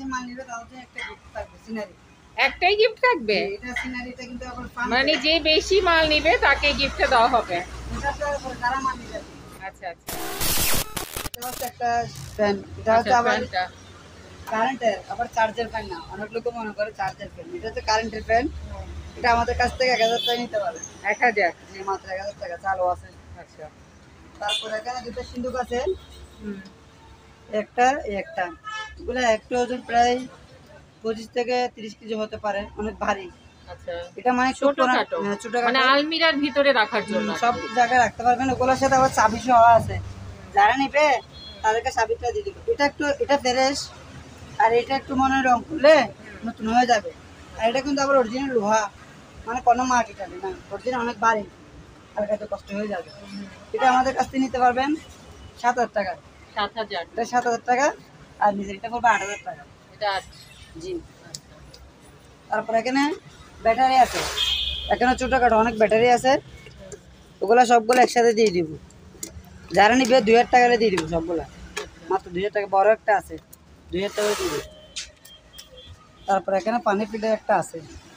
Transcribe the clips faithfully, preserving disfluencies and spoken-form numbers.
মাল নিবে তাহলে একটা গিফট থাকবে সিনারি। একটাই গিফট থাকবে? এটা সিনারিটা কিন্তু আবার মানে যে বেশি মাল নিবে তাকে গিফটে দেওয়া হবে? এটা তো যারা মাল নিবে। আচ্ছা আচ্ছা, এটা হচ্ছে একটা ফ্যান। এটা হচ্ছে আবার কারেন্টের, আবার চার্জের ফ্যান না। অনেক লোক মনে করে চার্জের ফ্যান, এটা হচ্ছে কারেন্টের ফ্যান। এটা আমাদের কাছ থেকে এক হাজার টাকা নিতে পারবে। এক হাজার? জি, মাত্র এক হাজার টাকা চালু আছে। আচ্ছা, তারপর এখানে দুটো সিন্ধুক আছে, একটা একটা এগুলো একটা ওজন প্রায় পঁচিশ থেকে তিরিশ কেজি হতে পারে, অনেক ভারী। আচ্ছা, এটা মানে ছোটখাটো, মানে আলমিরার ভিতরে রাখার জন্য সব জায়গায় রাখতে পারবেন। ওগুলোর সাথে আবার চাবি সহ আছে, যারা নিবে তাদেরকে চাবিটা দিয়ে দিবে। এটা একটু এটা ফ্রেশ, আর এটা একটু মনে রং করলে নতুন হয়ে যাবে। আর এটা কিন্তু আবার অরিজিনাল লোহা, মানে কোনো মাটি টানে না, অরিজিনাল অনেক ভারী, আর এটা কষ্ট হয়ে যাবে। এটা আমাদের কাছ থেকে নিতে পারবেন সাত হাজার টাকা। সাত হাজার? এটা সাত হাজার টাকা, আর নিজের এটা পড়বে আট হাজার টাকা। এটা আট? জি। তারপর এখানে ব্যাটারি আছে, এখানে ছোটোখাটো অনেক ব্যাটারি আছে, ওগুলো সবগুলো একসাথে দিয়ে দিব। যারা নিবে দুই হাজার টাকা দিয়ে দিব সবগুলা, মাত্র দুই হাজার টাকা। বড় একটা আছে, দুই হাজার টাকা দিয়ে দিব। তারপর এখানে পানি ফিল্টার একটা আছে,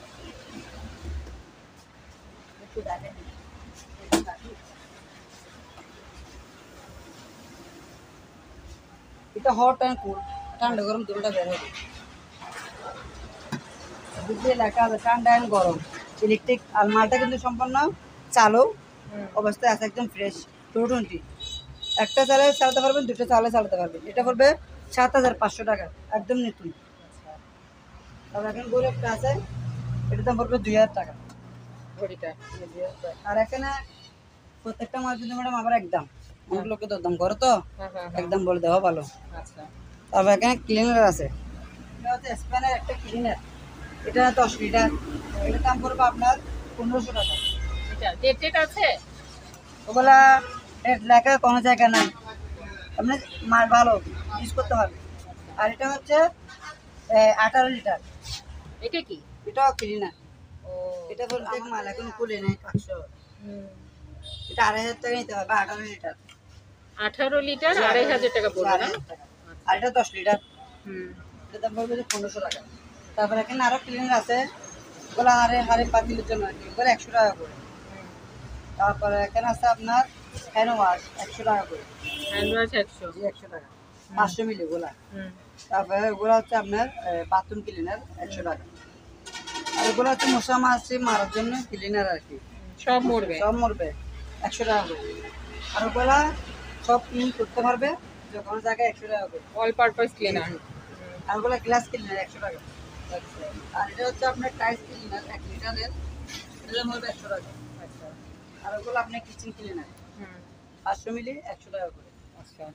এটা হট অ্যান্ড কুল, ঠান্ডা গরম দুটোটা বের হবে। বুঝিয়ে লেখা আছে ঠান্ডা অ্যান্ড গরম ইলেকট্রিক। আর মালটা কিন্তু সম্পূর্ণ চালু অবস্থায় আছে, একদম ফ্রেশ টু টোয়েন্টি। একটা চালে চালাতে পারবেন, দুটো চালে চালাতে পারবেন। এটা পড়বে সাত হাজার পাঁচশো টাকা, একদম নতুন। তবে এখন গরু একটা আছে, এটার দাম পড়বে দুই হাজার টাকা ঘড়িটা। আর এখানে প্রত্যেকটা মাল কিন্তু ম্যাডাম আবার একদম, অনেক লোকে তো দাম করে তো একদম বলে দেওয়া ভালো। তারপর এখানে ক্লিনার আছে, এটা হচ্ছে স্প্যানের একটা ক্লিনার, এটা দশ লিটার। এটার দাম পড়বে আপনার পনেরোশো টাকা। ডেট ডেট আছে? ওগুলা রেট লেখা কোনো জায়গা নাই, আপনি মাল ভালো ইউজ করতে পারবেন। আর এটা হচ্ছে আঠারো লিটার। এটা কি? এটাও ক্লিনার। এটা বলতে মাল এখন খুলে নেই পাঁচশো, এটা আড়াই হাজার টাকা নিতে হবে। আঠারো লিটার, আঠারো লিটার আড়াই হাজার টাকা পড়বে না? আর এটা দশ লিটার, এটা দাম পড়বে পনেরোশো টাকা। তারপরে এখানে আরো ক্লিনার আছে, ওগুলো হারে হারে পাতিলের জন্য আর কি, ওগুলো একশো টাকা করে। তারপরে এখানে আছে আপনার হ্যান্ড ওয়াশ একশো টাকা করে, হ্যান্ড ওয়াশ একশো? একশো টাকা, পাঁচশো মিলি ওগুলা। তারপরে ওগুলো হচ্ছে আপনার বাথরুম ক্লিনার একশো টাকা। আর ওগুলো হচ্ছে মশা মাছি মারার জন্য ক্লিনার আর কি, সব মরবে? সব মরবে, একশো টাকা করে। আর ওগুলা সব ক্লিন করতে পারবে যে কোনো জায়গায়, একশো টাকা করে অল পারপাস ক্লিনার। আর ওগুলো গ্লাস ক্লিনার একশো টাকা। আর এটা হচ্ছে আপনার টাইলস ক্লিনার এক লিটারের, এটা মরবে একশো টাকা। আর ওগুলো আপনার কিচেন ক্লিনার পাঁচশো মিলি একশো টাকা করে। আচ্ছা,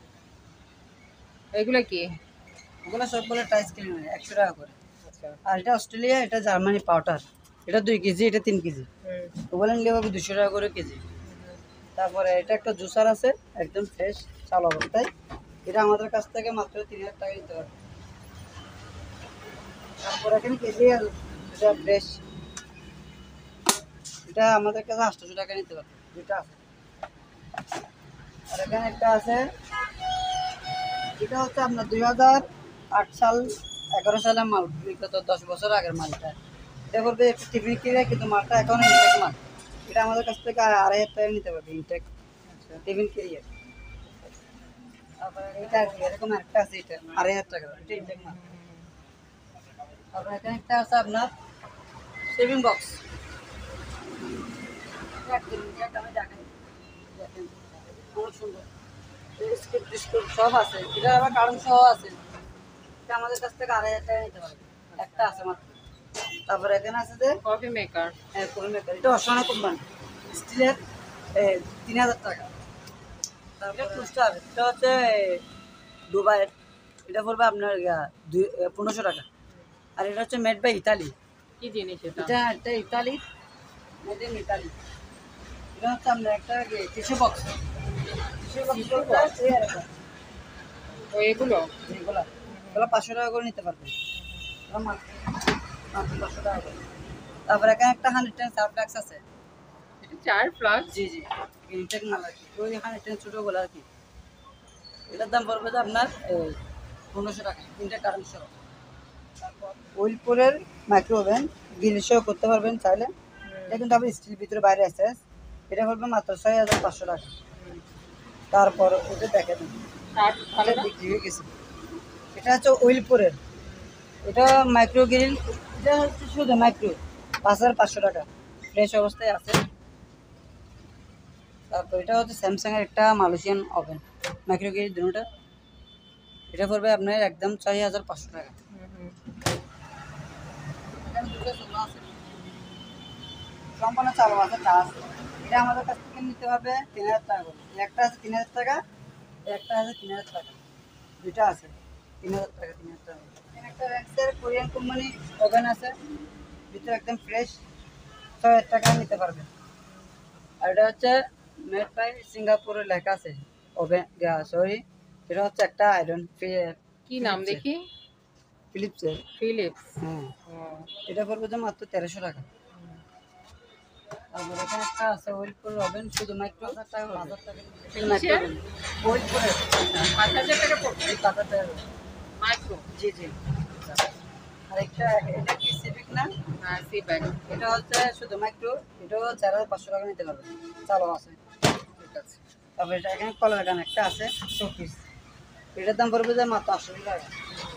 এগুলো কি? ওগুলো সবগুলো টাইলস ক্লিনার একশো টাকা করে। আর এটা অস্ট্রেলিয়া, এটা জার্মানি পাউডার, এটা দুই কেজি, এটা তিন কেজি। ওগুলো নিলে হবে দুশো টাকা করে কেজি। তারপরে এটা একটা জুসার আছে, একদম ফ্রেশ চালু অবস্থায়, এটা আমাদের কাছ থেকে মাত্র তিন হাজার টাকা নিতে পারবে। তারপর এখানে কেজি এটা ফ্রেশ, এটা আমাদের কাছে আটশোশো টাকা নিতে পারবে, দুইটা আছে। আর এখানে একটা আছে, এটা হচ্ছে আপনার দুই হাজার আট সাল এগারো সালের মাল, বিগত দশ বছর আগের মালটা। এটা বলবে একটু টিফিন কিনে, কিন্তু মালটা এখন ইনটেক মাল, এটা আমাদের কাছ থেকে আড়াই হাজার টাকা নিতে পারবে ইনটেক টিফিন কিনে। তারপরে এটা আর কি এরকম একটা আছে, এটা আড়াই হাজার টাকা, এটা ইনটেক মাল। তারপরে এখানে একটা আছে আপনার সেভিং বক্স, অনেক সুন্দর, বিস্কুট টিস্কুট সব আছে। এটা আবার কারণ সহ আছে, এটা আমাদের কাছ থেকে আড়াই হাজার টাকা নিতে পারবে, একটা আছে মাত্র। তারপরে এখানে আছে যে কফি মেকার, হ্যাঁ কফি মেকার, এটা অসহায় কোম্পানি, স্টিলের, তিন হাজার টাকা। তারপরে টুস্টার, এটা হচ্ছে দুবাইয়ের, এটা পড়বে আপনার দুই পনেরোশো টাকা। আর এটা হচ্ছে মেড বাই ইতালি। কি জিনিস এটা? এটা একটা ইতালি, মেড ইন ইতালি। এটা হচ্ছে আপনার একটা টিস্যু বক্স, টিস্যু বক্স এরকম। ও এগুলো? এগুলো এগুলো পাঁচশো টাকা করে নিতে পারবেন, পাঁচশো টাকা করে। তারপরে এখানে একটা হান্ড্রেড টেন সার ফ্লাক্স আছে, চার ফ্লাক্স? জি জি ইনটেক মাল আর কি, ওই হান্ড্রেড টেন ছোটোগুলো আর কি। এটার দাম পড়বে যে আপনার পনেরোশো টাকা, তিনটে কারেন্ট সহ। উইলপুরের মাইক্রো ওভেন গ্রিল সহ করতে পারবেন চাইলে। এটা কিন্তু আবার স্টিল ভিতরে বাইরে আছে। এটা পড়বে মাত্র ছয় হাজার পাঁচশো টাকা। তারপর ওটা দেখে দিন, ষাট ভালো এটা না? বিক্রি হয়ে গেছে। এটা হচ্ছে উইলপুরের, এটা মাইক্রো গ্রিল, এটা হচ্ছে শুধু মাইক্রো, পাঁচ হাজার পাঁচশো টাকা, ফ্রেশ অবস্থায় আছে। তারপর এটা হচ্ছে স্যামসাংয়ের একটা মালয়েশিয়ান ওভেন, মাইক্রো গ্রিল দুটোটা। এটা পড়বে আপনার একদম ছয় হাজার পাঁচশো টাকা। হুম হুম। এখানে দুটো চুলা আছে, সম্পূর্ণ চালু আছে, চার্জ। এটা আমাদের কাছ থেকে নিতে হবে তিন হাজার টাকা করে। একটা আছে তিন হাজার টাকা, একটা আছে তিন হাজার টাকা, দুইটা আছে তিন হাজার টাকা, তিন হাজার টাকা। এখানে একটা র্যাক্সের কোরিয়ান কোম্পানি ওভেন আছে, ভিতরে একদম ফ্রেশ, ছয় হাজার টাকা নিতে পারবেন। আর এটা হচ্ছে মেড বাই সিঙ্গাপুরে লেখা আছে ওভেন, সরি, এটা হচ্ছে একটা আয়রন, কি নাম দেখি? ফিলিপসের। ফিলিপস। হ্যাঁ, ও, এটা পড়বে যে মাত্র তেরোশো টাকা। তারপর এখানে একটা আছে ওয়েলপুর ওভেন, শুধু মাত্র হাজার টাকা, হাজার টাকা কিসের? ওয়েলপুরের পাঁচ হাজার টাকা পড়বে এই পাঁচ হাজার টাকা। মাইক্রো। জি জি। আর একটা, এটা কি সিভিক না? হ্যাঁ, সি ব্যাগ। এটা হচ্ছে শুধু মাত্র, এটাও চার হাজার পাঁচশো টাকা নিতে পারবে, চালু আছে। ঠিক আছে। তারপর এটা এখানে কলার গান একটা আছে শোপিস, এটার দাম পড়বে যে মাত্র আটশো টাকা।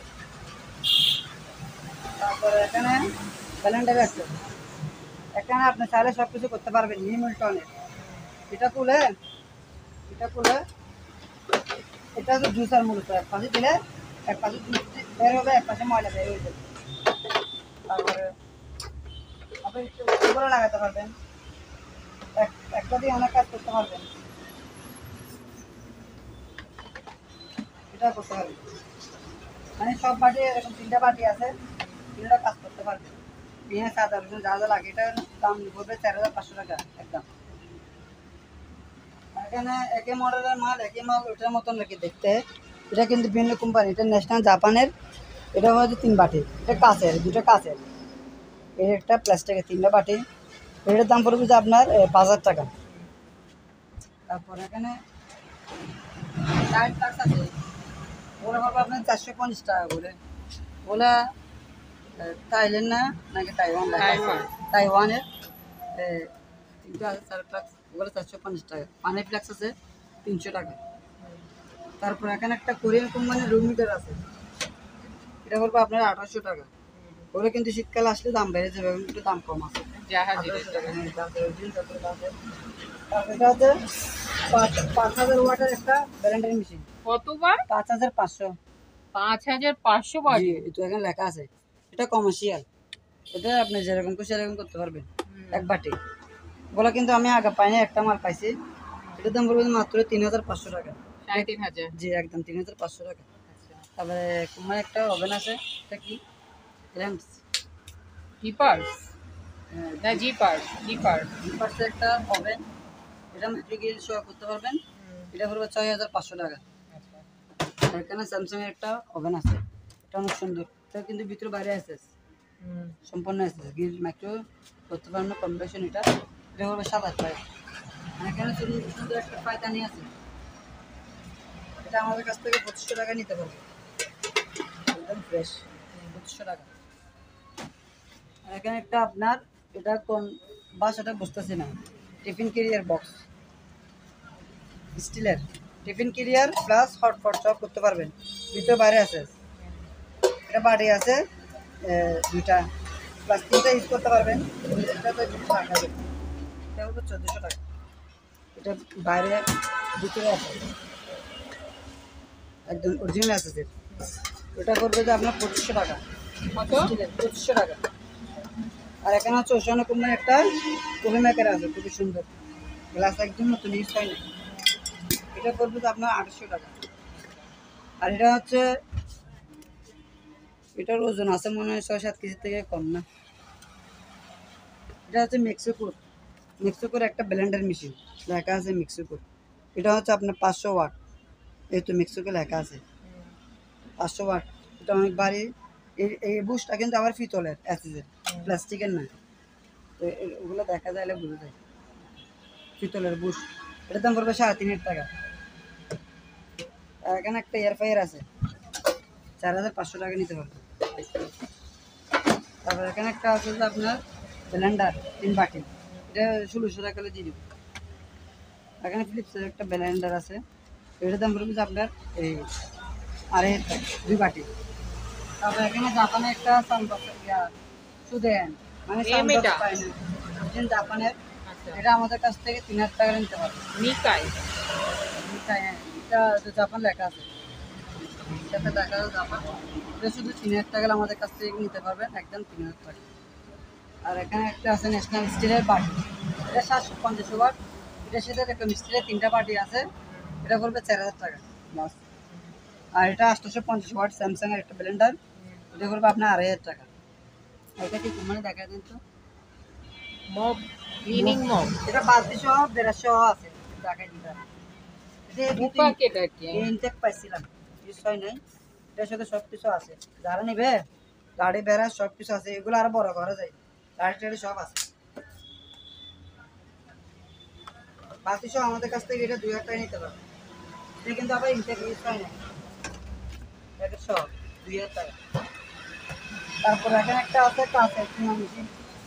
তারপরে এখানে ব্যালেন্ডার আছে, এখানে আপনি চাইলে সব কিছু করতে পারবেন হিমিল্টনের। এটা খুলে, এটা খুলে, এটা হচ্ছে জুসার মূলত, এক পাশে দিলে এক পাশে জুস বের হবে, এক পাশে ময়লা বের হয়ে যাবে। তারপরে আপনি একটু উপরে লাগাতে পারবেন, এক একটা দিয়ে অনেক কাজ করতে পারবেন, এটা করতে পারবেন। মানে সব বাটি এরকম তিনটা বাটি আছে, তিনটা কাজ করতে পারবেন। পেঁয়াজ আদা রসুন যা যা লাগে, এটার দাম পড়বে চার হাজার পাঁচশো টাকা একদম। এখানে একই মডেলের মাল, একই মাল ওটার মতন লাগে দেখতে। এটা কিন্তু ভিন্ন কোম্পানি, এটা ন্যাশনাল জাপানের। এটা হচ্ছে তিন বাটি, এটা কাঁচের, দুটো কাঁচের, এর একটা প্লাস্টিকের, তিনটা বাটি। এটার দাম পড়বে যে আপনার এ, পাঁচ হাজার টাকা। তারপর এখানে লাইট ফ্লাক্স আছে, ওগুলো পড়বে আপনার চারশো পঞ্চাশ টাকা করে। ওগুলা থাইল্যান্ড না নাকি তাইওয়ান লেখা আছে। তাইওয়ান। তাইওয়ানের এ, তিনটা আছে চার ফ্লাক্স, ওগুলো চারশো পঞ্চাশ টাকা। পানি ফ্লাক্স আছে তিনশো টাকা। তারপর এখানে একটা কোরিয়ান কোম্পানির রুম মিটার আছে, এটা বলবো আপনার আঠারোশো টাকা। ওগুলো কিন্তু শীতকালে আসলে দাম বেড়ে যাবে, এখন একটু দাম কম আছে। জাহাজের আঠারোশো টাকা। টাকা, হ্যাঁ, জাহাজের original তারপরে জাহাজের। তারপর এটা হচ্ছে পাঁচ পাঁচ হাজার ওয়াটের একটা ব্লেন্ডার মেশিন, কতবার? পাঁচ হাজার পাঁচশো। পাঁচ হাজার পাঁচশো বার। জি, এটা এখানে লেখা আছে, এটা কমার্শিয়াল। এটা আপনি যেরকম খুশি সেরকম করতে পারবেন, এক বাটি। ওগুলো কিন্তু আমি আগে পাইনি, একটা মাল পাইছি, এটার দাম পড়বে মাত্র তিন হাজার পাঁচশো টাকা। সাড়ে তিন হাজার। জি, একদম তিন হাজার পাঁচশো টাকা। আচ্ছা। তারপরে কোম্পানি একটা ওভেন আছে, এটা কি ল্যাম্পস, জিপার্স না জিপার জিপার। পাশে একটা ওভেন, এটা মাইক্রো গ্রিল সহ করতে পারবেন, এটা পড়বে ছয় হাজার পাঁচশো টাকা। আচ্ছা। আর এখানে স্যামসাং এর একটা ওভেন আছে, এটা অনেক সুন্দর, এটা কিন্তু ভিতরে বাইরে আছে, হুম। সম্পূর্ণ আছে গ্রিল মাইক্রো করতে পারবেন কম্বিনেশন। এটা এটা পড়বে সাত হাজার টাকা। আর এখানে সুন্দর সুন্দর একটা পায়তানি আছে, এটা আমাদের কাছ থেকে পঁচিশশো টাকা নিতে পারবে, একদম ফ্রেশ, পঁচিশশো টাকা। আর এখানে একটা আপনার, এটা কোন বাসাটা বুঝতেছি না, টিফিন ক্যারিয়ার বক্স, স্টিলের টিফিন ক্যারিয়ার প্লাস হটপট সব করতে পারবেন, ভিতরে বাইরে আছে। এটা বাড়ি আছে এ, দুইটা প্লাস তিনটা ইউজ করতে পারবেন। এটা তো একটু টাকা দেবে, এটা হলো চোদ্দোশো টাকা। এটা বাইরে ভিতরে আছে, একদম অরিজিনাল আছে যে। ওটা করবে যে আপনার পঁচিশশো টাকা, কত? স্টিলের পঁচিশশো টাকা। আর এখানে হচ্ছে ওশানো কোম্পানির একটা কফি মেকার আছে, খুবই সুন্দর, গ্লাস একদম নতুন, ইউজ হয় না। এটা পড়বে তো আপনার আটশো টাকা। আর এটা হচ্ছে, এটার ওজন আছে মনে হয় ছয় সাত কেজির থেকে কম না। এটা হচ্ছে মেক্সিকোর, মেক্সিকোর একটা ব্লেন্ডার মেশিন, লেখা আছে মেক্সিকোর। এটা হচ্ছে আপনার পাঁচশো ওয়াট, এই তো মেক্সিকো লেখা আছে পাঁচশো ওয়াট। এটা অনেক ভারী। এই এই বুশটা কিন্তু আবার পিতলের, অ্যাসিসের, প্লাস্টিকের না। তো এ- ওগুলো দেখা যায়, বুঝে যায়, পিতলের বুশ। এটার দাম পড়বে সাড়ে তিন হাজার টাকা। আর এখানে একটা এয়ার ফ্রায়ার আছে, চার হাজার পাঁচশো টাকা নিতে পারবে। তারপর এখানে একটা আছে যে আপনার ব্লেন্ডার তিন বাটি, এটা ষোলোশো টাকা করে দিয়ে দিব। এখানে ফিলিপসের একটা ব্লেন্ডার আছে, এটার দাম পড়বে যে আপনার এই আড়াই হাজার টাকা দুই বাটি। তারপর এখানে জাপানে একটা সানবক্স সুদেন, মানে এম এটা? পাই না অরিজিনাল জাপানের, আচ্ছা, এটা আমাদের কাছ থেকে তিন হাজার টাকা নিতে পারবে। নিকাই। হ্যাঁ, এটা তো জাপান লেখা আছে, এটাতে লেখা আছে জাপান। এটা শুধু তিন হাজার টাকা আমাদের কাছ থেকে নিতে পারবেন, একদম তিন হাজার টাকা। আর এখানে একটা আছে ন্যাশনাল স্টিলের বাটি, এটা সাতশো পঞ্চাশ ওয়াট, এটার সাথে এরকম স্টিলের তিনটা বাটি আছে, এটা পড়বে চার হাজার টাকা বাস। আর এটা আটশোশো পঞ্চাশ ওয়াট স্যামসাং এর একটা ব্লেন্ডার, এটা পড়বে আপনার আড়াই হাজার টাকা। এটা কি মানে দেখা দেন তো, মপ, ক্লিনিং মপ। এটা বালতি সহ বেড়া সহ আছে, দেখাই দিতে হবে। বুপাক এটা কি? ইনটেক পাইছিলাম, ইউজ হয় নাই, এটার সাথে সব কিছু আছে। যারা নিবে গাড়ি বেড়া সব কিছু আছে, এগুলো আরো বড় করা যায়, গাড়ি টাড়ি সব আছে। বালতি সহ আমাদের কাছ থেকে এটা দুই হাজার টাকা নিতে পারবে, এটা কিন্তু আবার ইনটেক ইউজ হয় না, এটা সব দুই হাজার টাকা। তারপর এখানে একটা আছে কাঁচের চুনা মেশিন,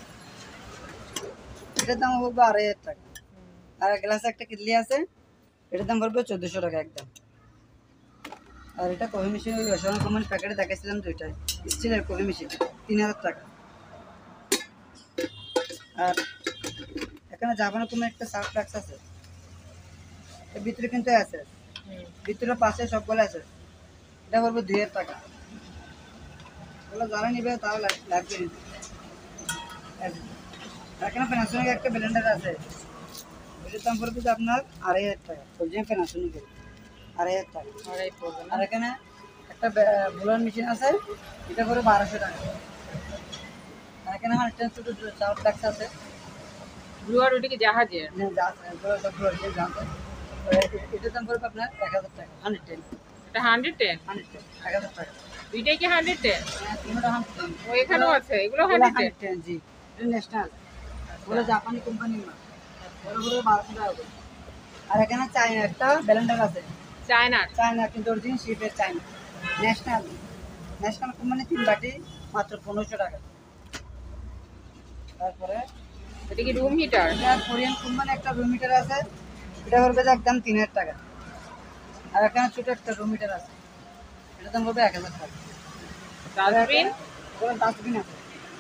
এটার দাম পড়বে আড়াই হাজার টাকা। আর গ্লাসে একটা কিডলি আছে, এটার দাম পড়বে চোদ্দোশো টাকা একদম। আর এটা কফি মেশিন, ওই রসায়ন কোম্পানির প্যাকেটে দেখাইছিলাম দুইটাই, স্টিলের কফি মেশিন, তিন হাজার টাকা। আর এখানে জাপানের কোম্পানির একটা সার্ফ ফ্লাক্স আছে, এর ভিতরে কিন্তু আছে, ভিতরে পাশে সবগুলো আছে, এটা পড়বে দুই হাজার টাকা। ওগুলো যারা নিবে তারা লাগবে নিতে। আর এখানে প্যানাসোনিক একটা ব্লেন্ডার আছে, এটার দাম পড়বে যে আপনার আড়াই হাজার টাকা, অরিজিনাল প্যানাসোনিকের আড়াই হাজার টাকা। আড়াই পড়বে না? আর এখানে একটা বুলার মেশিন আছে, এটা পড়বে বারোশো টাকা। আর এখানে আমার একটা ছোটো চার ফ্লাক্স আছে, ব্লুয়ার ওটা কি জাহাজের? যে যা আছে, এগুলো সবগুলো আছে, জানতে এটার দাম পড়বে আপনার এক হাজার টাকা, হান্ড্রেড টেন, এটা হান্ড্রেড টেন? হান্ড্রেড টেন এক হাজার টাকা। দুইটাই কি হান্ড্রেড টেন? হ্যাঁ, তিনটা হান্ড্রেড টেন। ও এখানেও আছে, এগুলো হান্ড্রেড টেন? হান্ড্রেড টেন জি, এটা ন্যাশনাল, ওগুলো জাপানি কোম্পানির মাল, ওগুলো পড়বে বারোশো টাকা করে। আর এখানে চায়না একটা ব্লেন্ডার আছে, চায়নার? চায়না কিন্তু অরিজিনাল শিপের চায়না, ন্যাশনাল, ন্যাশনাল কোম্পানি তিন বাটি মাত্র পনেরোশো টাকা। তারপরে এটা কি রুম হিটার? এটা কোরিয়ান কোম্পানি একটা রুম হিটার আছে, এটা পড়বে যে একদম তিন হাজার টাকা। আর এখানে ছোটো একটা রুম হিটার আছে, এটার দাম পড়বে এক হাজার টাকা। ডাস্টবিন? ওগুলো ডাস্টবিন আছে,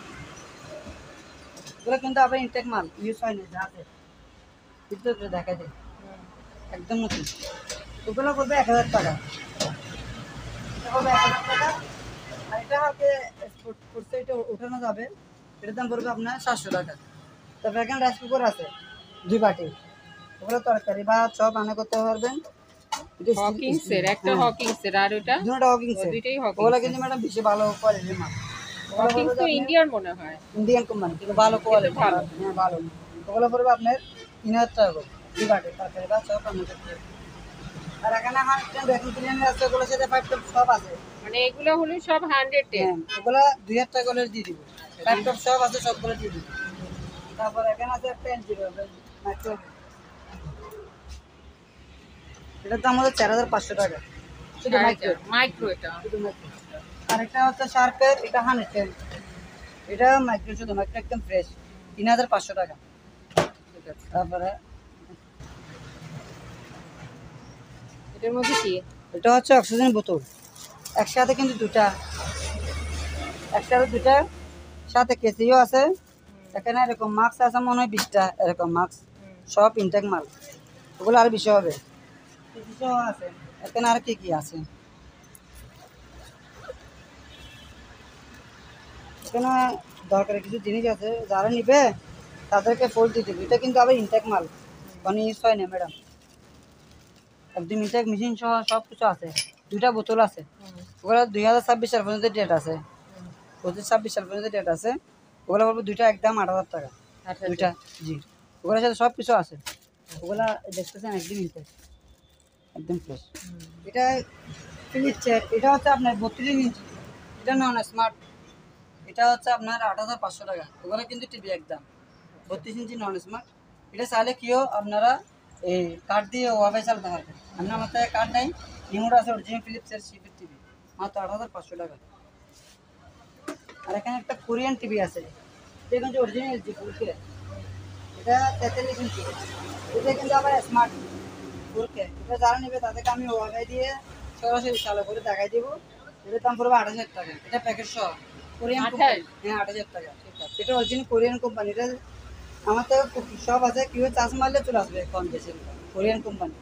ওগুলো কিন্তু আবার ইনটেক মাল, ইউজ হয় না, যা আছে ভিতরে দেখা যায় একদম নতুন, ওগুলো পড়বে এক হাজার টাকা। এটা পড়বে এক হাজার টাকা। আর এটা হালকে করছে, এটা উঠানো যাবে, এটার দাম পড়বে আপনার সাতশো টাকা। তারপরে এখানে রাইস কুকার আছে দুই বাটি, ওগুলো তরকারি বা চপ রান্না করতে পারবেন। এটা steel- হকিংসের? steel- একটা হ্যাঁ, হকিংসের, আর ওটা? দুটোটা হকিংসের। ও, দুইটাই ওগুলো হকিংস। কিন্তু ম্যাডাম বেশি ভালো কোয়ালিটির মাল, ওগুলো হকিংস পড়বে তো আপনার ইন্ডিয়ার মনে হয়। ইন্ডিয়ান কোম্পানি, কিন্তু ভালো কোয়ালিটি, ভালো। হ্যাঁ ভালো। ওগুলো পড়বে আপনার তিন হাজার টাকা করে দুই বাটি, তরকারি বা চপ রান্না করতে পারবেন। আর এখানে আমার ভ্যাকুম ক্লিনার আছে, ওগুলোর সাথে ফাইভ টপ সব আছে, মানে এগুলো হলো সব হান্ড্রেড টেন? হ্যাঁ ওগুলো দুই হাজার টাকা করে দিয়ে দিব, ফাইভ টপ সব আছে, সবগুলো দিয়ে দিব। তারপর এখানে আছে একটা এনজি মাইক্রো, এটার দাম হচ্ছে চার হাজার পাঁচশো টাকা শুধু মাইক্রো, মাইক্রো এটা? শুধু মাইক্রো। আরেকটা হচ্ছে শার্পের, এটা হান্ড্রেড টেন, এটা মাইক্রো, শুধু মাইক্রো একদম ফ্রেশ, তিন হাজার পাঁচশো টাকা। ঠিক আছে। তারপরে এটার মধ্যে কি? এটা হচ্ছে অক্সিজেন বোতল, একসাথে কিন্তু দুটা, একসাথে দুটা, সাথে কেসিও আছে। এখানে এরকম মাস্ক আছে মনে হয় বিশটা, এরকম মাস্ক সব ইনটেক মাল, ওগুলো আর বেশি হবে, কেসিও আছে। এখানে আর কি কি আছে, এখানে দরকারি কিছু জিনিস আছে, যারা নিবে তাদেরকে ফোল দিয়ে দেবে। এটা কিন্তু আবার ইনটেক মাল, মানে ইউজ হয় না ম্যাডাম, একদম ইনটেক মেশিন সহ সব কিছু আছে। দুইটা বোতল আছে, ওগুলো দুই হাজার ছাব্বিশ সাল পর্যন্ত ডেট আছে, পঁচিশ ছাব্বিশ সাল পর্যন্ত ডেট আছে। ওগুলো বলবো দুইটা একদম আট হাজার টাকা দুইটা, জি ওগুলোর সাথে সব কিছু আছে। ওগুলা দেখতেছেন একদম ইনটেক, একদম ফ্রেশ। এটা ফিলিপসের, এটা হচ্ছে আপনার বত্রিশ ইঞ্চি, এটা নন স্মার্ট, এটা হচ্ছে আপনার আট হাজার পাঁচশো টাকা। ওগুলো কিন্তু টিভি একদম বত্রিশ ইঞ্চি নন স্মার্ট, এটা চাইলে কেউ আপনারা এই কার্ড দিয়ে ওয়াইফাই চালাতে পারবেন। আপনার আমার থেকে কার্ড নেই, রিমোট আছে অরিজিনাল ফিলিপসের শিপের টিভি, মাত্র আট হাজার পাঁচশো টাকা। আর এখানে একটা কোরিয়ান টিভি আছে, এটা কিন্তু অরিজিনাল এলজি ফুলকে, এটা তেতাল্লিশ ইঞ্চি, এটা কিন্তু আবার স্মার্ট ফুলকে। এটা যারা নেবে তাদেরকে আমি ওয়াইফাই দিয়ে সরাসরি চালু করে দেখাই দিব। এটার দাম পড়বে আঠাশ হাজার টাকা, এটা প্যাকেট সহ কোরিয়ান কোম্পানি। হ্যাঁ আঠাশ হাজার টাকা, এটা অরিজিনাল কোরিয়ান কোম্পানি। এটা আমার তো সব আছে, কেউ চার্জ মারলে চলে আসবে কম বেশি, কোরিয়ান কোম্পানি।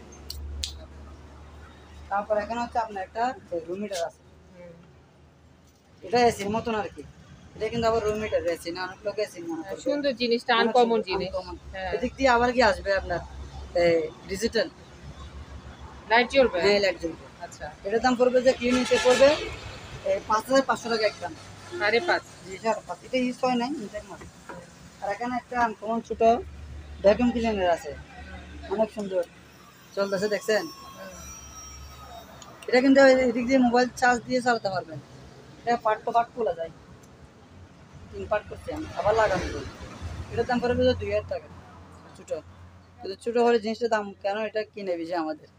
তারপর এখানে হচ্ছে আপনার একটা রুম হিটার আছে, এটা এসির মতন আর কি, এটা কিন্তু আবার রুম হিটার এসি না, অনেক লোক এসি মনে করে। সুন্দর জিনিসটা, আনকমন জিনিস। হ্যাঁ, এদিক দিয়ে আবার কি আসবে আপনার ডিজিটাল লাইট জ্বলবে। হ্যাঁ লাইট জ্বলবে। আচ্ছা, এটার দাম পড়বে যে কিনে নিতে পড়বে এই পাঁচ হাজার পাঁচশো টাকা একদম, সাড়ে পাঁচ। জি সাড়ে পাঁচ। এটা ইউজ হয় নাই ইনটেক মাল। আর এখানে একটা আনকমন ছোট ভ্যাকুয়াম ক্লিনার আছে, অনেক সুন্দর চলতেছে, দেখছেন? এটা কিন্তু এদিক দিয়ে মোবাইল চার্জ দিয়ে চালাতে পারবেন, এটা পার্ট টু পার্ট খোলা যায়, তিন পার্ট করছি আমি, আবার লাগানো যায়। এটার দাম পড়বে যে দুই হাজার টাকা ছোটো, কিন্তু ছোটো হলে জিনিসটার দাম কেন, এটা কিনে বেশি আমাদের।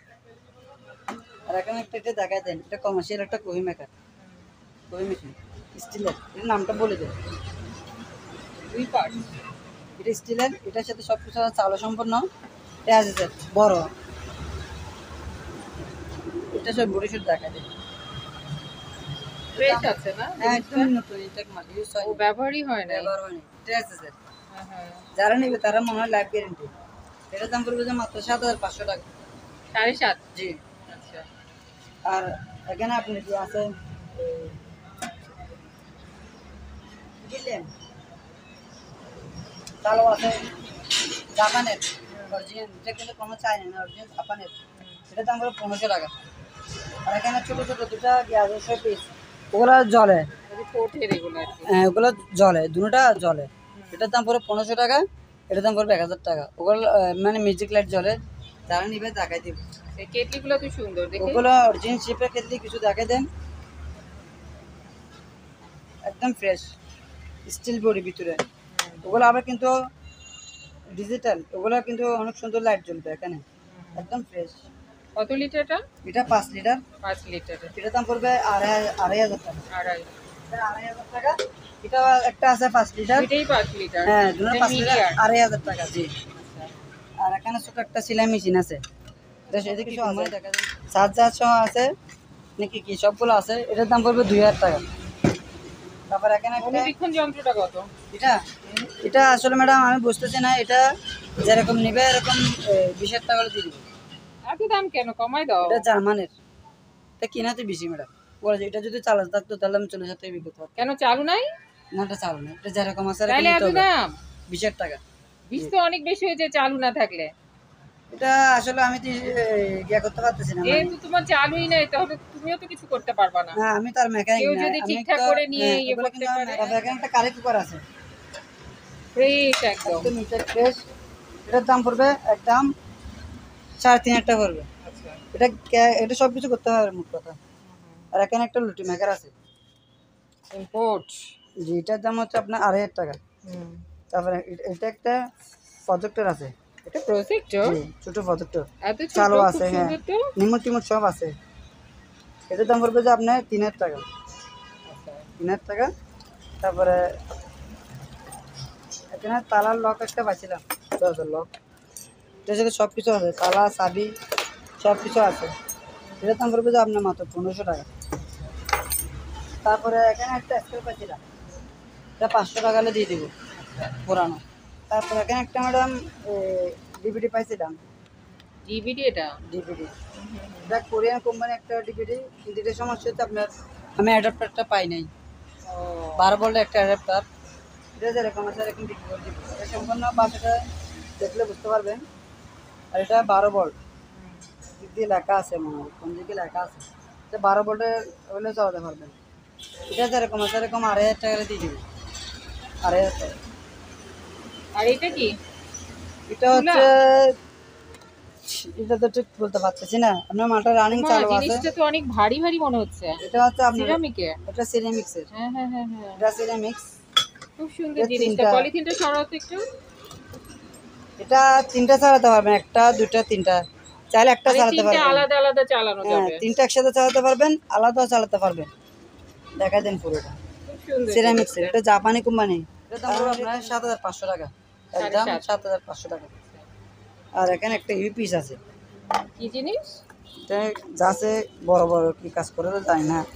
আর এখানে একটা এটা দেখাই দেন, এটা কমার্শিয়াল একটা কফি মেকার, কফি মেশিন স্টিলের, এটার নামটা বলে দেন। দুই পার্ট, এটা স্টিলের, এটার সাথে সব কিছু চালু সম্পন্ন, এটা আছে বড়, এটা সব বড়ি শুট দেখা যায়। ফ্রেশ আছে না? হ্যাঁ একদম নতুন, এটা মাল ইউজ হয় ও ব্যবহারই হয় না। ব্যবহার হয়নি, এটা আছে স্যার। হ্যাঁ হ্যাঁ, যারা নেবে তারা মনে হয় লাইফ গ্যারেন্টি। এটার দাম পড়বে যে মাত্র সাত হাজার পাঁচশো টাকা। সাড়ে সাত। জি। আচ্ছা, আর এখানে আপনি যে আছে বুঝলেন, কালো আছে জাপানের অরিজিনাল, এটা কিন্তু কোনো চাইনা না, অরিজিনাল জাপানের। এটার দাম পড়বে পনেরোশো টাকা। আর এখানে ছোটো ছোটো দুটা গ্যাসের পিস, ওগুলো জলে, কোটের এগুলো আর কি। হ্যাঁ ওগুলো জলে, দুটোটা জলে। এটার দাম পড়বে পনেরোশো টাকা, এটার দাম পড়বে এক হাজার টাকা। ওগুলো মানে মিউজিক লাইট জলে, যারা নিবে দেখাই দিব। এই কেটলিগুলো তো সুন্দর দেখে। ওগুলো অরিজিনাল শিপের ক্ষেত্রে কিছু দেখাই দেন, একদম ফ্রেশ স্টিল বডি ভিতরে। ওগুলো আবার কিন্তু ডিজিটাল, ওগুলো কিন্তু অনেক সুন্দর লাইট জ্বলবে এখানে, একদম ফ্রেশ। কত লিটারটা? এটা পাঁচ লিটার, পাঁচ লিটারের। এটার দাম পড়বে আড়াই আড়াই হাজার টাকা। আড়াই। এটা আড়াই হাজার টাকা। এটা একটা আছে পাঁচ লিটার, এটাই পাঁচ লিটার। হ্যাঁ দুটো পাঁচ লিটার, মিডিয়ার। আড়াই হাজার টাকা। জি। আর এখানে ছোট একটা সেলাই মেশিন আছে, এটা সেটা কিছু আছে, চার্জার সহ আছে নাকি কি সবগুলো আছে। এটার দাম পড়বে দুই হাজার টাকা। তারপর এখানে একটা অনুবীক্ষণ যন্ত্রটা কত? এটা এটা আসলে ম্যাডাম আমি বুঝতেছি না, এটা যেরকম নিবে এরকম বিশ হাজার টাকা করে দিয়ে দিবে। এত দাম কেন, কমাই দাও। এটা জার্মানের, এটা কিনাতে বেশি ম্যাডাম। বলে যে এটা যদি চালাতে থাকতো তাহলে আমি চল্লিশ হাজার টাকা বিক্রি করতে পারতাম। কেন চালু নাই? না এটা চালু না, এটা যেরকম আছে তাহলে এত দাম? বিশ হাজার টাকা। বিশ তো অনেক বেশি হয়েছে চালু না থাকলে। এটা আসলে আমি তো ইয়া করতে পারতেছি না, এই তো তোমার চালুই নাই, তাহলে তুমিও তো কিছু করতে পারবা না। না আমি তার মেকানিক কেউ না, যদি আমি ঠিকঠাক তো- করে নিয়ে হ্যাঁ, ইয়ে এগুলো করতে কিন্তু আমার পারে। মেকানিক। এখানে একটা কারি কুকার আছে, ফ্রেশ একদম। একদম এটা ফ্রেশ। এটার দাম পড়বে একদম সাড়ে তিন হাজার টাকা পড়বে। আচ্ছা, এটা কে- এটা সব কিছু করতে হবে মোট কথা। আর এখানে একটা লুটি মেকার আছে, ইম্পোর্ট। জি এটার দাম হচ্ছে আপনার আড়াই হাজার টাকা। হুম, তারপরে এ- এটা একটা প্রজেক্টর আছে, এটা প্রজেক্টর? জি ছোট প্রজেক্টর এত ছোট, চালু খুব আছে, হ্যাঁ সুন্দর তো। নিমট টিমট সব আছে। এটার দাম পড়বে যে আপনার তিন হাজার টাকা, তিন হাজার টাকা। তারপরে এখানে তালার লক একটা পাইছিলাম, দরজার লক, এটার সাথে সব কিছু আছে, তালা চাবি সব কিছু আছে। এটার দাম পড়বে যে আপনার মাত্র পনেরোশো টাকা। তারপরে এখানে একটা স্কেল পাইছিলাম, এটা পাঁচশো টাকা হলে দিয়ে দিব পুরানো। তারপরে এখানে একটা ম্যাডাম ডিভিডি পাইছিলাম, ডিভিডি এটা? ডিভিডি এটা কোরিয়ান কোম্পানি একটা ডিভিডি, কিন্তু এটা সমস্যা হচ্ছে আপনার আমি অ্যাডাপ্টারটা পাই নাই, ও, বারো ভোল্টের একটা অ্যাডাপ্টার। এটা যেরকম আছে এরকম বিক্রি করে দিব, এটা সম্পূর্ণ বাসাটা দেখলে বুঝতে পারবেন। আর এটা বারো ভোল্ট, দিক দিয়ে লেখা আছে মনে হয়, কোন দিকে লেখা আছে, এটা বারো ভোল্টের হলে চালাতে পারবেন। এটা যেরকম আছে এরকম আড়াই হাজার টাকা দিয়ে দিব, আড়াই হাজার টাকা। আর এটা কি? এটা হচ্ছে এটা তো ঠিক বলতে পারতেছি না, আপনার মালটা রানিং মা, চালু আছে। জিনিসটা তো অনেক ভারী ভারী মনে হচ্ছে। এটা হচ্ছে আপনার সিরামিকে? এটা সিরামিক্সের, হ্যাঁ হ্যাঁ হ্যাঁ হ্যাঁ, এটা সিরামিক্স। খুব সুন্দর এটা জিনিসটা। তিনটা। পলিথিনটা সরাও তো একটু। এটা তিনটা চালাতে পারবেন, একটা দুটা তিনটা, চাইলে একটা মানে চালাতে তিনটে পারবেন। আলাদা আলাদা চালানো হ্যাঁ যাবে। তিনটা একসাথে চালাতে পারবেন, আলাদাও চালাতে পারবেন। দেখা দেন পুরোটা। খুব সুন্দর। সিরামিক্স এর, এটা জাপানি কোম্পানি। এটা দাম পড়বে আপনার সাত হাজার পাঁচশো টাকা, একদম সাত। সাত হাজার পাঁচশো টাকা। আর এখানে একটা ইউ পিস আছে, কি জিনিস? এটা যা আছে বড় বড় কি কাজ করে তো জানি না,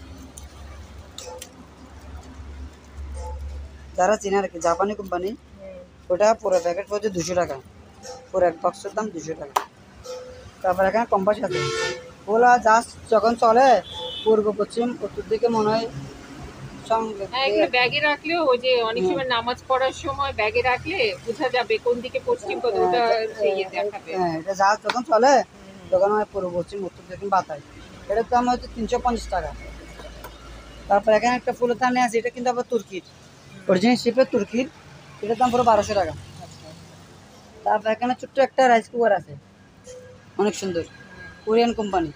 যারা চিনে আর কি, জাপানি কোম্পানি। ওটা পুরো প্যাকেট পড়ছে দুশো টাকা, পুরো এক বক্সের দাম দুশো টাকা। তারপর এখানে কম্পাস আছে, ওগুলা জাস্ট যখন চলে পূর্ব পশ্চিম উত্তর দিকে মনে হয় সঙ্গে হ্যাঁ, এগুলো ব্যাগে রাখলেও ওই যে অনেক সময় নামাজ পড়ার সময় ব্যাগে রাখলে বোঝা যাবে কোন দিকে পশ্চিম কত, ওটা সেই ইয়ে দেখাবে। হ্যাঁ, এটা জাহাজ যখন চলে তখন হয় পূর্ব পশ্চিম উত্তর দক্ষিণ বাতায়। এটার দাম হচ্ছে তিনশো পঞ্চাশ টাকা। তারপর এখানে একটা ফুলদানি আছে, এটা কিন্তু আবার তুর্কির, অরিজিনাল শিপের তুর্কির, এটার দাম পুরো বারোশো টাকা। তারপর এখানে ছোট্ট একটা রাইস কুকার আছে, অনেক সুন্দর, কোরিয়ান কোম্পানি,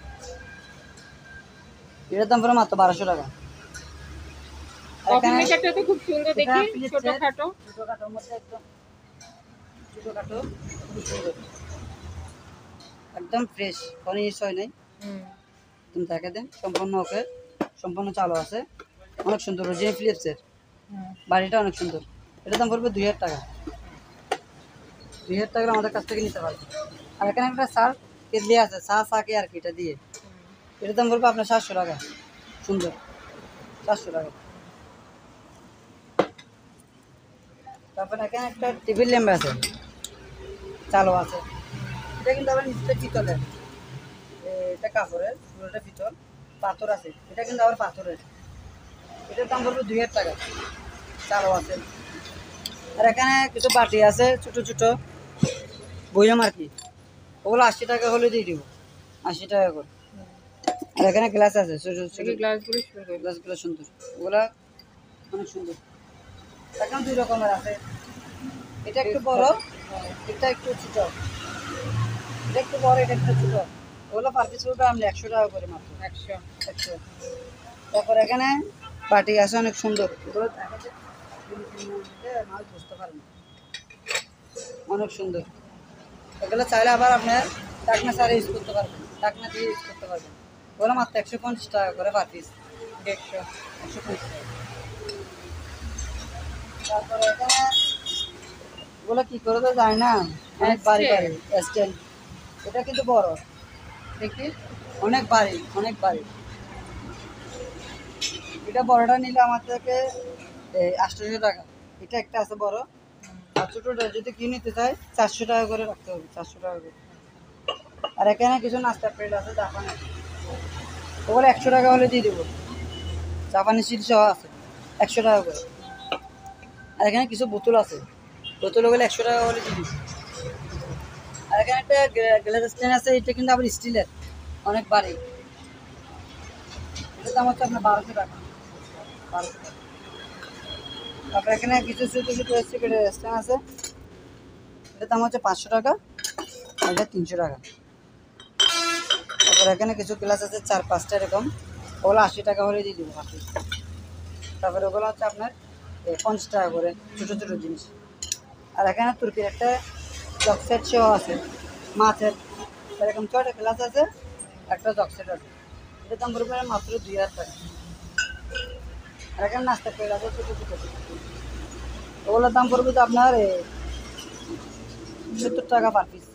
এটার দাম পুরো মাত্র বারোশো টাকা। কফি মেকারটা তো খুব সুন্দর দেখি, ছোটখাটো। ছোটখাটোর মধ্যে একদম ছোটখাটো, খুব সুন্দর, একদম ফ্রেশ, কোনো ইউজ হয় নাই। হুম। তুমি দেখে দেন, সম্পূর্ণ ওকে, সম্পূর্ণ চালু আছে, অনেক সুন্দর, অরিজিনাল ফিলিপসের, হুম। বাড়িটা অনেক সুন্দর। এটার দাম পড়বে দুই হাজার টাকা, দুই হাজার টাকা আমাদের কাছ থেকে নিতে পারবে। আর এখানে একটা সার কেটলি আছে, চা চাকে আর কি, এটা দিয়ে এটার দাম পড়বে আপনার সাতশো টাকা, সুন্দর, চারশো টাকা। তারপরে এখানে একটা টেবিল ল্যাম্প আছে, চালু আছে, এটা কিন্তু আবার নিচটা পিতলের, এটা কাপড়ের, পুরোটা পিতল, পাথর আছে, এটা কিন্তু আবার পাথরের, এটার দাম পড়বে দুই হাজার টাকা, চালু আছে। আর এখানে কিছু বাটি আছে ছোটো ছোটো বইয়াম আর কি, ওগুলো আশি টাকা হলে দিয়ে দিব, আশি টাকা করে। আর এখানে গ্লাস আছে ছোটো ছোটো, এই গ্লাসগুলো সুন্দর। গ্লাসগুলো সুন্দর, ওগুলা অনেক সুন্দর। এখানে দুই রকমের আছে, এটা একটু বড়, এটা একটু ছোট, এটা একটু বড়, এটা একটু ছোট, ওগুলো পার পিস পড়বে আমরা একশো টাকা করে মাত্র, একশো। একশো। তারপর এখানে বাটি আছে অনেক সুন্দর, ওগুলো দেখাতে মাছ বুঝতে পারেন, অনেক সুন্দর। এগুলো চাইলে আবার আপনার টাকনা সারে ইউজ করতে পারবেন, টাকনা দিয়ে ইউজ করতে পারবেন। ওগুলো মাত্র একশো পঞ্চাশ টাকা করে পার পিস, দেড়শো। একশো পঞ্চাশ টাকা। তারপরে এখানে ওগুলো কী করে তো যায় না, অনেক বাড়ি বাড়ি স্ট্যান্ড, এটা কিন্তু বড়, দেখি অনেক বাড়ি, অনেক বাড়ি। এটা বড়টা নিলে আমার থেকে আটশোশো টাকা, এটা একটা আছে বড়। আর ছোটোটা যদি কি নিতে চাই চারশো টাকা করে রাখতে হবে, চারশো টাকা করে। আর এখানে কিছু নাস্তা প্লেট আছে জাপানি, ওগুলো একশো টাকা হলে দিয়ে দেবো, জাপানি সিল সহ আছে, একশো টাকা করে। আর এখানে কিছু বোতল আছে, বোতল ওগুলো একশো টাকা হলে দিয়ে দিবো। আর এখানে একটা গ্লাস স্ট্যান্ড আছে, এটা কিন্তু আবার স্টিলের, অনেক বাড়ি, এটার দাম হচ্ছে আপনার বারোশো টাকা, বারোশো টাকা। তারপরে এখানে কিছু ছোটো ছোটো স্ট্যান্ড আছে, এটার দাম হচ্ছে পাঁচশো টাকা, আর এটা তিনশো টাকা। তারপরে এখানে কিছু গ্লাস আছে চার পাঁচটা এরকম, ওগুলো আশি টাকা হলে দিয়ে দিব আপনি। তারপরে ওগুলো হচ্ছে আপনার পঞ্চাশ টাকা করে, ছোটো ছোটো জিনিস। আর এখানে তুর্কির একটা জগ সেট সহ আছে, মাছের এরকম ছয়টা গ্লাস আছে, একটা জগ সেট আছে, এটার দাম পড়বে মাত্র দুই হাজার টাকা। আর এখানে নাস্তা প্লেট আছে ছোটো ছোটো, ওগুলোর দাম পড়বে তো আপনার সত্তর টাকা পার পিস।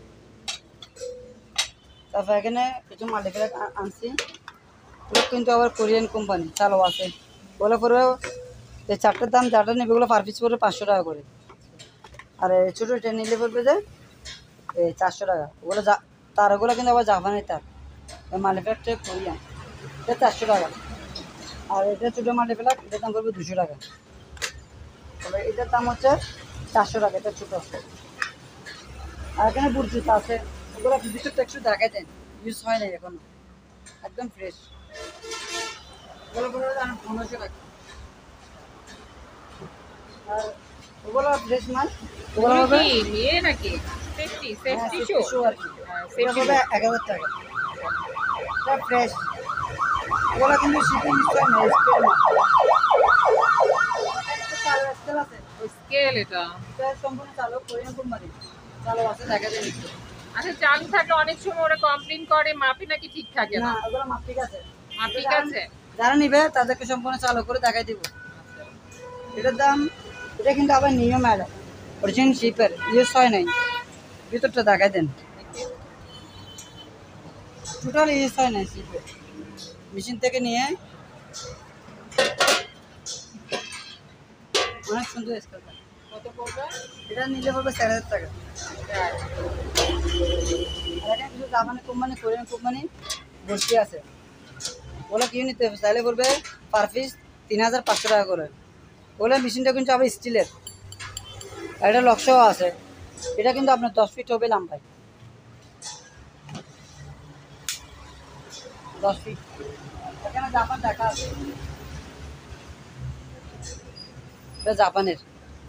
তারপর এখানে কিছু মাল্টি প্লেট আনছি, ওগুলো কিন্তু আবার কোরিয়ান কোম্পানি, চালু আছে, ওগুলো পড়বে এই চারটার দাম যাটা নেবে ওগুলো পার পিস পড়বে পাঁচশো টাকা করে। আর এই ছোটো ট্রেন নিলে পড়বে যে এই চারশো টাকা, ওগুলো যা তার ওগুলো কিন্তু আবার জাপানের তার, মাল্টি প্লেটটা কোরিয়ান, এটা চারশো টাকা। আর এটা ছোটো মাল্টি প্লেট, এটার দাম পড়বে দুশো টাকা, তবে এটার দাম হচ্ছে চারশো টাকা, এটা ছোটো। আর এখানে বুট জুতা আছে, ওগুলো ভিতরটা একটু দেখাই দেন, ইউজ হয় নাই এখনো, একদম ফ্রেশ, ওগুলো পড়বে পনেরোশো টাকা। আর ওগুলো ফ্রেশ মাল, ওগুলো ওগুলো হবে কি ইয়ে নাকি সেফটি সেফটি শো? শু আর কি, হ্যাঁ, ওগুলো safety হবে এক হাজার টাকা, এটা ফ্রেশ, ওগুলো কিন্তু শিপিং নিশ্চয় নেই, স্কেল না, স্কেল আছে, স্কেল এটা। এটা সম্পূর্ণ চালু, কোরিয়ান কোম্পানি, চালু আছে, দেখা যায় নিশ্চয়। আচ্ছা, চালু থাকলে অনেক সময় ওরা কমপ্লেন করে মাপে নাকি ঠিক থাকে না, না। ওগুলো মাপ ঠিক আছে, মাপ ঠিক আছে। যারা নিবে তাদেরকে সম্পূর্ণ চালু করে দেখাই দিব, এটার দাম, এটা কিন্তু আবার নিয়ম ম্যাডাম অরিজিনাল শিপের ইউজ হয় নাই, ভিতরটা দেখাই দেন, টোটাল ইউজ হয় নাই শিপের, মেশিন থেকে নিয়ে অনেক সুন্দর স্কেল। কত পড়বে? এটা নিলে পড়বে চার হাজার টাকা। চার। আর এখানে কিছু জাপানি কোম্পানি কোরিয়ান কোম্পানি ভর্তি আছে, ওগুলো কিনে নিতে হবে, তাহলে পড়বে পার পিস তিন হাজার পাঁচশো টাকা করে। ওগুলো মেশিনটা কিন্তু আবার স্টিলের, আর এটা লক্সও আছে, এটা কিন্তু আপনার দশ ফিট হবে লম্বায়, দশ ফিট। এখানে জাপান দেখা আছে, এটা জাপানের,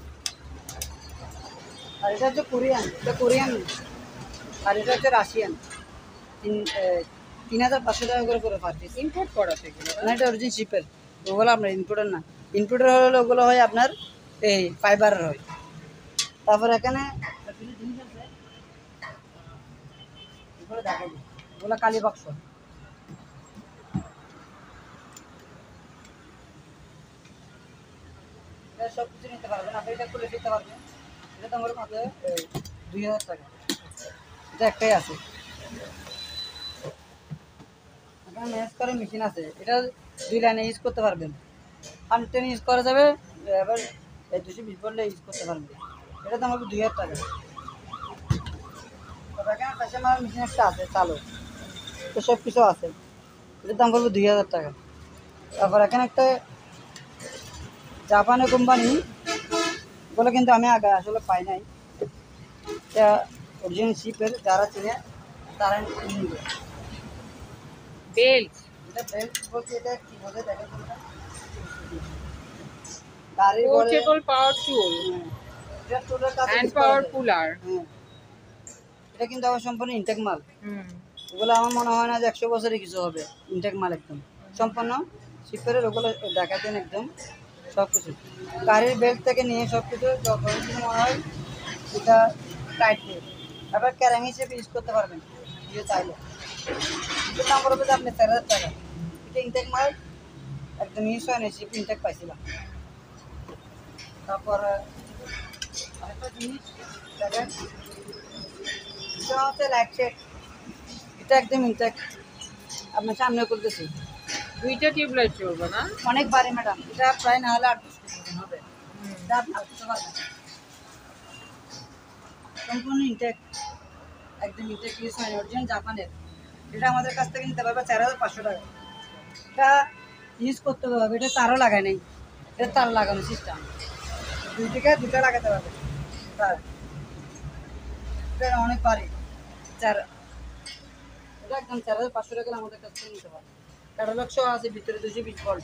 আর এটা হচ্ছে কোরিয়ান, এটা কোরিয়ান, আর এটা হচ্ছে রাশিয়ান। তিন এ, তিন হাজার পাঁচশো টাকা করে করে পার পিস। ইম্পোর্ট করা সেগুলো না, এটা অরিজিন শিপের, ওগুলো আপনার ইনপুটের না, ইনপুটের হলে ওগুলো হয় আপনার এই ফাইবারের হয়। তারপর এখানে কিছু জিনিস আছে, এগুলো দেখাই দিই, ওগুলো কালী বাক্স, এটা সব কিছু নিতে পারবেন আপনি, এটা খুলে দিতে পারবেন, এটা তো আমার মাত্র দুই হাজার টাকা, এটা একটাই আছে। এখানে ম্যাচ করে মেশিন আছে, এটা দুই লাইনে ইউজ করতে পারবেন, হান্ড্রেড ইউজ করা যাবে, এবার দুশো বিশ বললে ইউজ করতে পারবেন, এটা দাম হবে দুই হাজার টাকা। তবে এখানে পাশে আমার মেশিন একটা আছে চালু, তো সব কিছু আছে, এটার দাম পড়বে দুই হাজার টাকা। তারপর এখানে একটা জাপানের কোম্পানি, বলে কিন্তু আমি আগে আসলে পাই নাই, এটা অরিজিনাল শিপের, যারা চিনে তারা নিবে। বেল্ট। এটা বেল্ট বলতে এটা কি বলে দেখেন তো, এটা গাড়ি বলে, পোর্টেবল পাওয়ার টুল হ্যাঁ, এটা টোটাল কাজ হ্যান্ড পাওয়ার পুলার। হ্যাঁ, এটা কিন্তু আমার সম্পূর্ণ ইনটেক মাল, হুম। ওগুলো আমার মনে হয় না যে একশো বছরে কিছু হবে, ইনটেক মাল একদম সম্পূর্ণ শিপের, ওগুলো দেখাতেন একদম সব কিছু, গাড়ির বেল্ট থেকে নিয়ে সব কিছু যখন কিছু মনে হয় এটা টাইট দিয়ে, তারপর ক্যারাং হিসেবে ইউজ করতে পারবেন ইয়ে চাইলে। এটার দাম পড়বে যে আপনি চার হাজার টাকা, এটা ইনটেক মাল একদম ইউজ হয় না, শিপ ইনটেক পাইছিলাম। তারপর আরেকটা জিনিস দেখেন, এটা হচ্ছে লাইট সেট, এটা একদম ইনটেক, আপনার সামনে করতেছি, দুইটা টিউবলাইট চলবে না? অনেক বাড়ি ম্যাডাম, এটা প্রায় না হলে আট দশ দিন হবে, এটা আপনি করতে পারবেন, সম্পূর্ণ ইনটেক, একদম ইনটেক ইউজ হয় অরিজিনাল জাপানের, এটা আমাদের কাছ থেকে নিতে পারবে চার হাজার পাঁচশো টাকা। এটা ইউজ করতে হবে, এটা তারও লাগায় নেই, এটা তার লাগানো সিস্টেম, দুই থেকে দুটা লাগাতে পারবে তার, এটা অনেক বাড়ি, চার, এটা একদম চার হাজার পাঁচশো টাকা আমাদের কাছ থেকে নিতে পারবে, ক্যাটালগ সহ আছে ভিতরে দুশো বিশ ভোল্ট।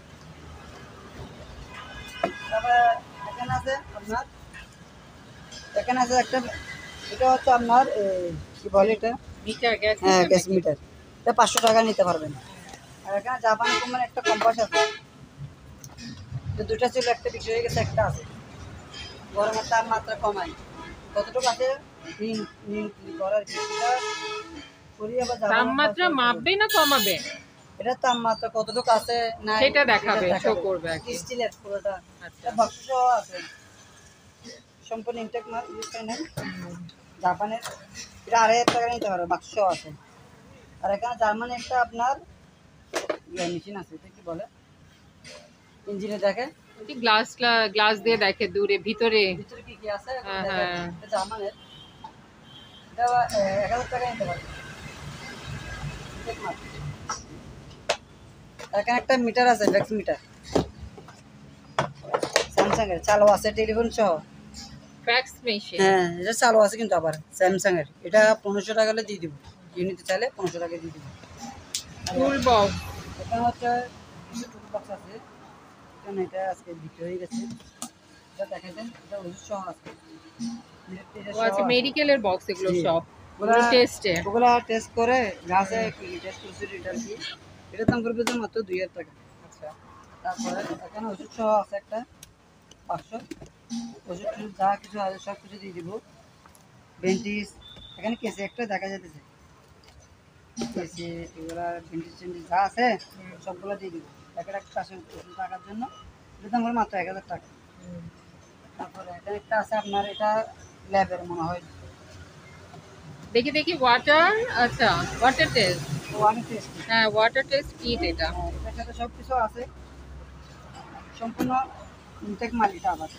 তারপরে এখানে আছে আপনার, এখানে আছে একটা, এটা হচ্ছে আপনার কি বলে এটা, মিটার গ্যাস। হ্যাঁ গ্যাস মিটার, এটা পাঁচশো টাকা নিতে পারবেন। আর এখানে জাপানি কোম্পানির একটা কম্পাস আছে, তো দুটা ছিল, একটা বিক্রি হয়ে গেছে, একটা আছে, গরমের তাপমাত্রা কমায় কতটুকু আছে করার কি, এটা করি আবার জাপানি তাপমাত্রা কম্পাস, মাপবে না কমাবে? এটা তাপমাত্রা কতটুকু আছে না সেটা দেখাবে, শো করবে আর কি। স্টিলের পুরোটা, আচ্ছা। এটা বাক্স সহ আছে, সম্পূর্ণ ইনটেক মাল ইউজ হয় না জাপানের, এটা আড়াই হাজার টাকা নিতে পারবে, বাক্স সহ আছে। আর এখানে জার্মানি একটা আপনার ইয়ে মেশিন আছে, এটা কি বলে, ইঞ্জিনে দেখে, গ্লাস গ্লাস দিয়ে দেখে দূরে ভিতরে। ভিতরে কি কি আছে হ্যাঁ, দেখে, হ্যাঁ। এটা জার্মানের, এটা এক হাজার টাকা নিতে পারবে, ইনটেক মাল। এখানে একটা মিটার আছে, ভ্যাক্স মিটার, স্যামসাং এর, চালু আছে টেলিফোন সহ, ফ্যাক্স মেশিন। হ্যাঁ এটা চালু আছে কিন্তু আবার স্যামসাং এর, এটা পনেরোশো টাকা হলে দিয়ে দিব, ইউনিতে চাইলে পনেরোশো টাকা দিয়ে দিব। Tool box. এখানে হচ্ছে কিছু টুল বক্স আছে, এখানে এটা আজকে বিক্রি হয়ে গেছে, এটা দেখাইছেন, এটা ওষুধ সহ আছে, এটা ও সহ আচ্ছা, আছে। মেডিকেলের বক্স এগুলো জি। সব। ওগুলা টেস্টে। ওগুলা টেস্ট করে গাছে কি টেস্ট করছে, এটা কি, এটা দাম করবে যে মাত্র দুই হাজার টাকা। আচ্ছা। তারপরে এখানে ওষুধ সহ আছে একটা পাঁচশো, ওষুধ টষুধ যা কিছু আছে সব কিছু দিয়ে দিব, বেন্টিস, এখানে কেসে একটা দেখা যেতেছে, কেসে এগুলা বেন্টিস টেন্টিস যা আছে সবগুলো দিয়ে দিব, প্যাকেট একটা পাশে ওষুধ রাখার জন্য এটা দাম হলো মাত্র এক হাজার টাকা। তারপরে এটা একটা আছে আপনার, এটা ল্যাবের মনে হয়, দেখি দেখি ওয়াটার, আচ্ছা ওয়াটার টেস্ট, ওয়াটার টেস্ট। হ্যাঁ ওয়াটার টেস্ট কিট এটা। হ্যাঁ, এটার সাথে সব কিছু আছে, সম্পূর্ণ ইনটেক মাল এটা আবার।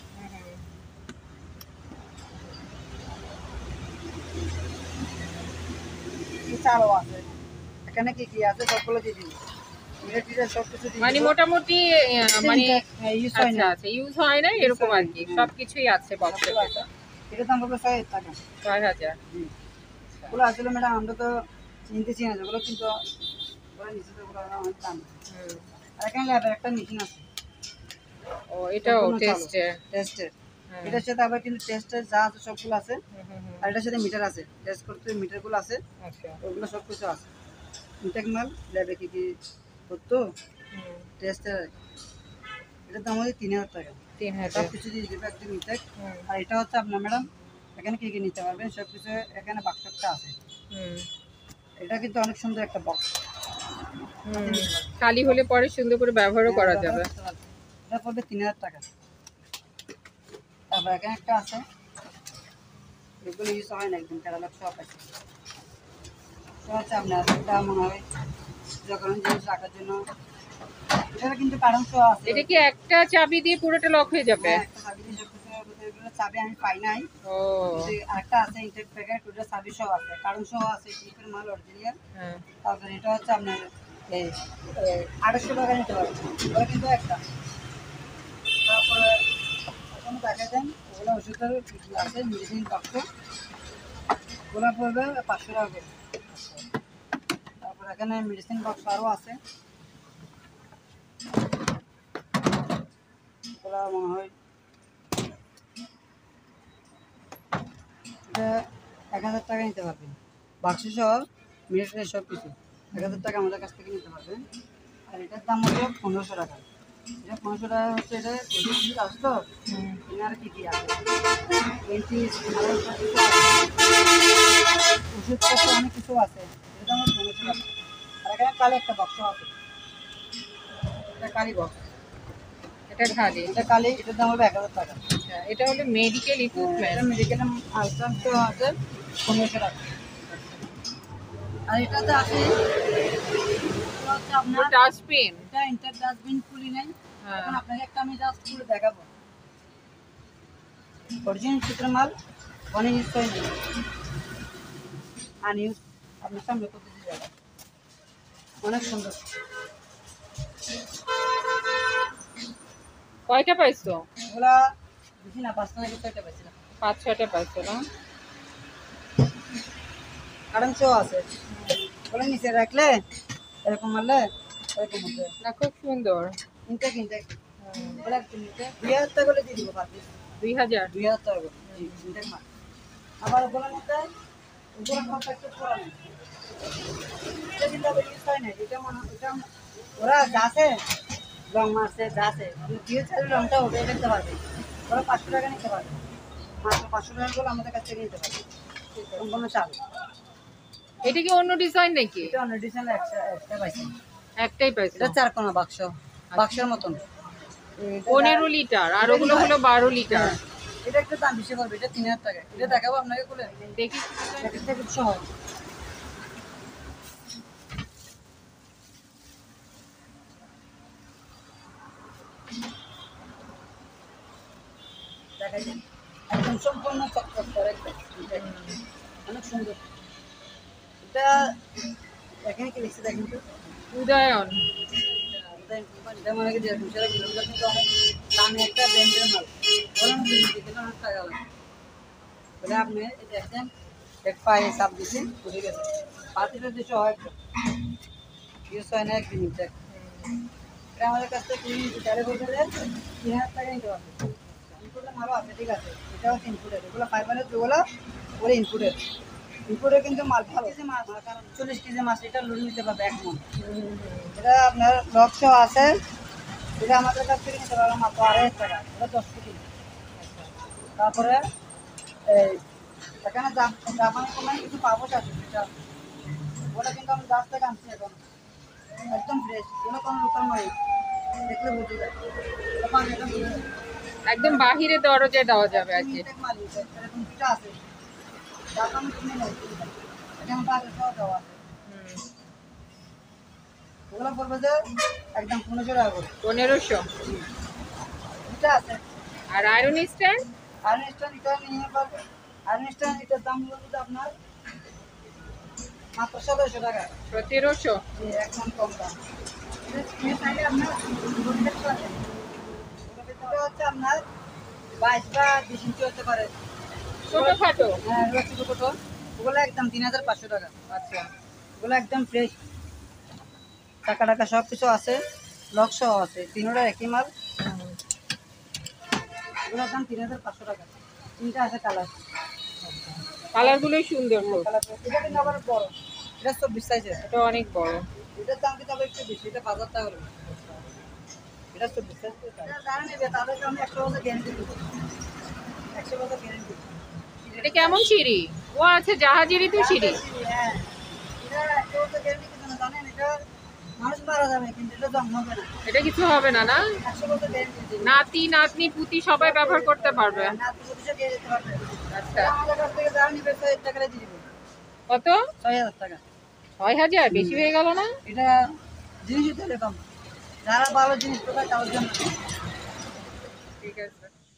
চালও আছে, এখানে কি কি আছে সবগুলো দিয়ে দিবি, এটা টিটা সব কিছু দিয়ে মানে দিব। মোটামুটি আহ, মানে হ্যাঁ, use হয় আচ্ছা না। আচ্ছা ইউজ হয় না এরকম আর কি, হুম। সবকিছুই আছে বক্সে। সবগুলো আছে। এটার দাম পড়বে ছয় হাজার টাকা। ছয় হাজার। হুম। ওগুলো আসলে ম্যাডাম আমরা তো চিনতে চিনি না, ওগুলো কিন্তু ওগুলো নিচে তো ওগুলো অনেক দাম। হুম। আর এখানে ল্যাবের একটা মেশিন আছে, ও এটাও সম্পূর্ণ চালু। টেস্টের। টেস্টের। হ্যাঁ। এটার সাথে আবার কিন্তু টেস্টের যা আছে সবগুলো আছে, হুম, হুম, হুম। আর এটার সাথে মিটার আছে, টেস্ট করতে মিটারগুলো আছে, আচ্ছা। ওগুলো সব কিছু আছে। ইনটেক মাল ল্যাবে কি কি করতো হুম, টেস্টের, এটার দাম হচ্ছে তিন হাজার টাকা। তিন সব হাজার। কিছু দিয়ে দেবে একদম ইনটেক। হুম, আর এটা হচ্ছে আপনার ম্যাডাম, এখানে কি কি নিতে পারবেন সব কিছু, এখানে বাক্সটা আছে। হুম, এটা কিন্তু অনেক সুন্দর একটা বক্স, হুম। খালি হলে পরে সুন্দর করে ব্যবহারও করা যাবে। এটা পড়বে তিন হাজার টাকা। তারপর এখানে একটা আছে, এগুলো ইউজ হয় না, একদম ক্যাটালগ সব আছে। তো হচ্ছে আপনার এটা মনে হয় যখন জিনিস রাখার জন্য, এটা কিন্তু কারণ সহ আছে। এটা কি একটা চাবি দিয়ে পুরোটা লক হয়ে যাবে? হ্যাঁ, একটা চাবি দিয়ে সব কিছু, এগুলো চাবি আমি পাই নাই। ও কিন্তু আরেকটা আছে ইনটেক প্যাকেট, ওটা চাবি সহ আছে, কারণ সহ আছে, ক্লিপের মাল অরিজিনাল। হ্যাঁ। তারপরে এটা হচ্ছে আপনার এই আড়াইশো টাকা নিতে পারবেন, ওটা কিন্তু একটা। তারপরে এখন দেখা দেন ওগুলো ওষুধের কি কি আছে, মেডিসিন বাক্স, ওগুলো পড়বে পাঁচশো টাকা করে। তারপর এখানে মেডিসিন বাক্স আরও আছে, ওগুলো মনে হয় এটা এক হাজার টাকা নিতে পারবেন, বাক্স সহ মেডিসিন সব কিছু এক হাজার টাকা আমাদের কাছ থেকে নিতে পারবেন। আর এটার দাম হলো পনেরোশো টাকা। এটা পনেরোশো টাকা হচ্ছে, এটা ওষুধ আছে তো, হুম। এখানে আর কি কি আছে, পেন্টি ওষুধপত্র অনেক কিছু আছে, এটা দাম হচ্ছে পনেরোশো টাকা। আর এখানে কালি একটা বক্স আছে, এটা কালি বক্স, এটা খালি। এটা কালি, এটার দাম হবে এক হাজার টাকা। আচ্ছা, এটা হলো মেডিকেল এটা ইকুইপমেন্ট। মেডিকেল আলট্রাস তো আছে পনেরোশো টাকা। আর এটাতে আছে, এটা হচ্ছে আপনার, ডাস্টবিন। এটা ইন্টার ডাস্টবিন খুলি নাই, হ্যাঁ। এখন আপনাকে একটা আমি জাস্ট খুলে দেখাবো। অরিজিনাল চিত্রের মাল, অনেক ইউজ করে নিই, আনইউজ আপনার সামনে করতে দিয়ে যাবে, অনেক সুন্দর। কয়টা পাইছো? এগুলা বেশি না, পাঁচটা নাকি ছয়টা পাইছিলাম। পাঁচ ছয়টা পাইছো না? কারণ শো আছে, ওগুলো নিচে রাখলে এরকম মারলে এরকম হচ্ছে না খুব সুন্দর। ইনটেক ইনটেক, ওগুলো একটু নিচে দুই হাজার টাকা করে দিয়ে দিব পার পিস, দুই হাজার। দুই হাজার টাকা করে, জি ইনটেক মাল। আবার ওগুলো নিতে ওগুলো কন্ট্যাক্ট করা নেই, এটা কিন্তু আবার ইউজ হয় না, এটা মনে এটা ওরা যা আছে রং মারছে যা আছে, দিয়ে চালের রংটা ওটাই দেখতে পারবে, ওরা পাঁচশো টাকা নিতে পারবে, মাত্র পাঁচশো টাকা করে আমাদের কাছ থেকে নিতে পারবে সম্পূর্ণ চাল। এটা কি অন্য ডিজাইন নাকি? এটা অন্য ডিজাইনের একটা একটা পাইছি, একটাই পাইছো? এটা চার কোনা বাক্স, বাক্সের মতন। পনেরো লিটার আর ওগুলো হলো বারো লিটার। হ্যাঁ, এটা একটু দাম বেশি পড়বে, এটা তিন হাজার টাকা। এটা দেখাবো আপনাকে খুলে, দেখি। প্যাকেট প্যাকেট সহ। দেখা যায় একদম সম্পূর্ণ চকচক করে একদম, অনেক সুন্দর। এটা এখানে কি লিখছে দেখেন তো, উদয়ন। এটা মনে করি যেরকম সেরকম, এগুলো কিন্তু অনেক দামি একটা ব্র্যান্ডের মাল, বলেন দিতে অনেক টাকা লাগে। বলে আপনি এই দেখছেন এক পায়ে চাপ দিছি উঠে গেছে, পাতিটা দিচ্ছে হয় একদম ইউজ হয় না একদিন দেখ। এটা আমাদের কাছ থেকে কিনে নিতে চারে বলতে তিন হাজার টাকা নিতে পারবে, ইনপুটের মালও আছে, ঠিক আছে, এটাও হচ্ছে ইনপুটের, এগুলো ফাইবারের যেগুলো ওগুলো ইনপুটের, ইনপুটের কিন্তু মাল ভালো কেজি মাছ, কারণ চল্লিশ কেজি মাছ এটা লোড নিতে পারবে এক মন। এটা আপনার লক্ষ আছে, এটা আমাদের কাছ থেকে নিতে পারবে মাত্র আড়াই হাজার টাকা, এটা দশ কেজি। তারপরে এই এখানে জাপানি কোম্পানি কিছু পাপোশ আছে, যেটা ওটা কিন্তু আমি গাছ থেকে আনছি এখন, একদম ফ্রেশ, কোনো কোনো লোকাল নয়, দেখলে বুঝে যায়। তখন এটা বুঝে যায়। একদম বাহিরে দরজায় দেওয়া যাবে আর কি। ইনটেক মাল এটা, এরকম দুটো আছে। যার দাম কিনে নেয়। এটা আমার বাজার সহ দেওয়া আছে। হুম, ওগুলো পড়বে যে একদম পনেরোশো টাকা করে। পনেরোশো। দুটো আছে। আর আয়রন স্ট্যান্ড? আয়রন স্ট্যান্ড এটা নিয়ে পারবে। আয়রন স্ট্যান্ড এটার দাম হলো আপনার মাত্র সতেরোশো টাকা। সতেরোশো। জি, একদম কম দাম। এটা নিয়ে চাইলে আপনার দুটো দেখতে পারবেন। এটা হচ্ছে আপনার বাইশ বা বিশ ইঞ্চি হতে পারে। ছোটখাটো। হ্যাঁ, এগুলো ছোটো ছোটো। ওগুলো একদম তিন হাজার পাঁচশো টাকা। আচ্ছা। ওগুলো একদম ফ্রেশ। টাকা টাকা সব কিছু আছে, লক সহ আছে, তিনোটা একই মাল। হুম, ওগুলোর দাম তিন হাজার পাঁচশো টাকা। তিনটা আছে কালার। কালারগুলোই সুন্দর খুব। কালার এটা কিন্তু আবার বড়, এটা চব্বিশ সাইজের। এটা অনেক বড়। এটার দাম কিন্তু আবার একটু বেশি, এটা পাঁচ হাজার টাকা করে। এটা চব্বিশ সাইজ। যারা নেবে তাদেরকে আমি একশো বছর গ্যারেন্টি দেবো। একশো বছর গ্যারেন্টি। এটা কেমন সিঁড়ি? ও আচ্ছা, জাহাজেরই তো সিঁড়ি। হ্যাঁ, এটা একশো বছর গ্যারেন্টি কিছু না জানেন, এটা মানুষ মারা যাবে কিন্তু এটা জন্ম হবে না। এটা কিছু হবে না, না? একশো বছর গ্যারেন্টি দিই। নাতি নাতনি পুতি সবাই ব্যবহার করতে পারবে। না তো প্রতিশো দিয়ে যেতে পারবে। আচ্ছা। এটা আমাদের কাছ থেকে যারা নিবে ছয় হাজার টাকা দিয়ে দিবে। কত? ছয় হাজার টাকা। ছয় হাজার? বেশি হয়ে গেল না? এটা জিনিসই তো এরকম, যারা ভালো জিনিস পাবে তাদের জন্য। ঠিক আছে।